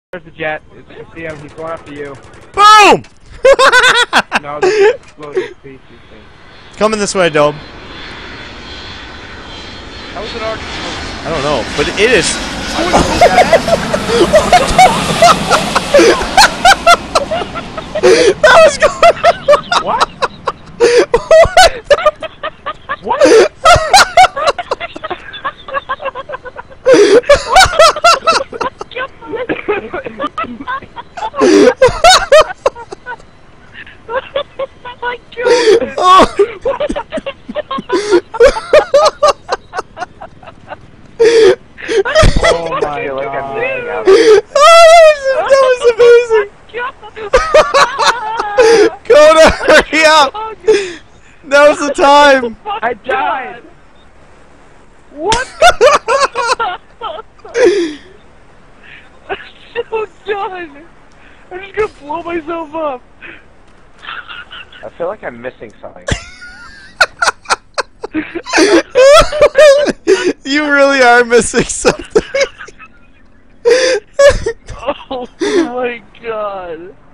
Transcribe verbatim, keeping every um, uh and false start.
There's the jet. I see him. He's going after you. Boom! No, this exploded species thing. Coming this way, Dome. How was it already? I don't know, but it is. That was going. What? What? What? My God! Oh. Oh my God! Like I'm missing out. Oh, that was, that was amazing! Coda, hurry up! Now's the time! I died! What? I'm so done! I'm just gonna blow myself up! I feel like I'm missing something. You really are missing something. Oh my God!